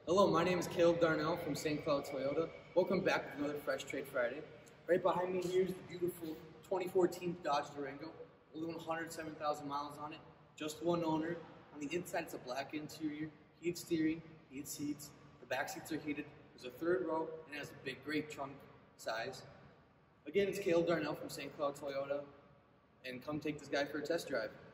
Hello, my name is Caleb Darnell from St. Cloud Toyota. Welcome back with another Fresh Trade Friday. Right behind me here is the beautiful 2014 Dodge Durango. Only 107,000 miles on it, just one owner. On the inside, it's a black interior, heated steering, heated seats. The back seats are heated. There's a third row and it has a big, great trunk size. Again, it's Caleb Darnell from St. Cloud Toyota, and come take this guy for a test drive.